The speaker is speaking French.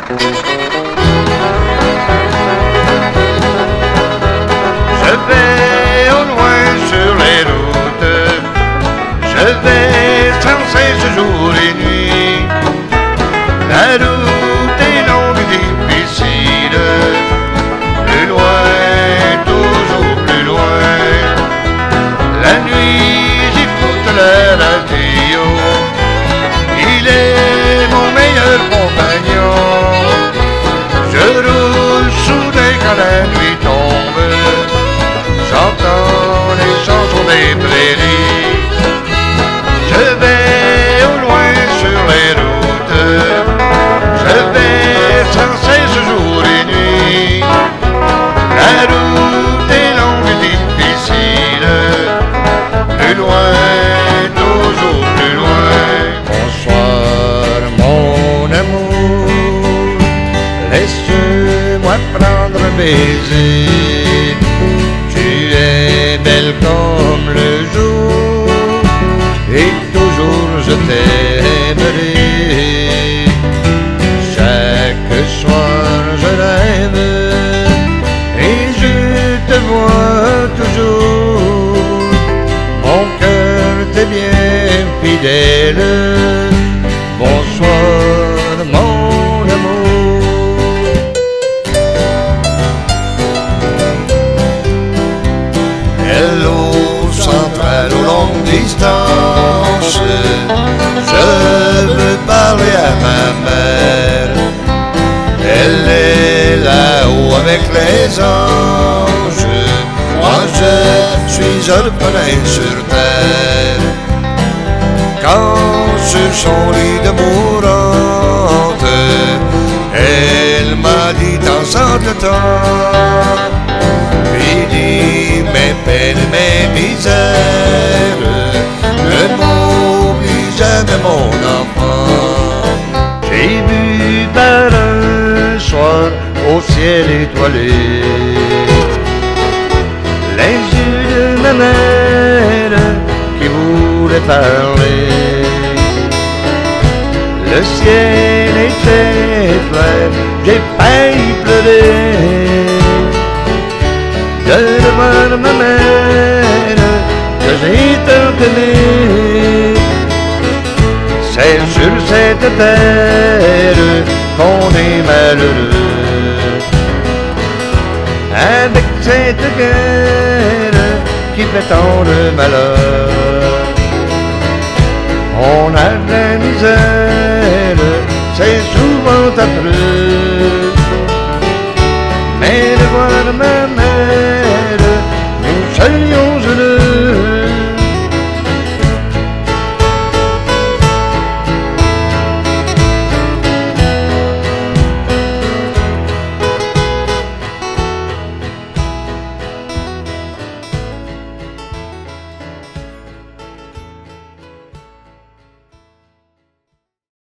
Je vais au loin sur les routes, je vais sans cesse jour et nuit. La route est longue et difficile, plus loin, toujours plus loin. La nuit j'écoute la radio, il est mon meilleur compagnon. Je roule soudain quand la nuit tombe, j'entends les chansons des prairies. Je vais au loin sur les routes, je vais sans cesse jour et nuit. La route est longue et difficile, plus loin, toujours plus loin. Bonsoir mon amour, laisse-moi prendre un baiser. Tu es belle comme le jour, et toujours je t'aimerai. Chaque soir je rêve, et je te vois toujours. Mon cœur t'est bien fidèle. Bonsoir mon amour. Hello centrale aux longues distances, je veux parler à ma mère. Elle est là-haut avec les anges, moi je suis orphelin sur terre. Quand sur son lit de mourante, elle m'a dit en sanglotant, fini mes peines, mes misères, ne m'oublie jamais mon enfant. J'ai vu par un soir au ciel étoilé les yeux de ma mère qui voulait parler. Le ciel était clair, j'ai failli pleurer de voir ma mère que j'ai tant aimée. C'est sur cette terre qu'on est malheureux, avec cette guerre qui fait tant de malheur. On a de la misère, c'est souvent affreux.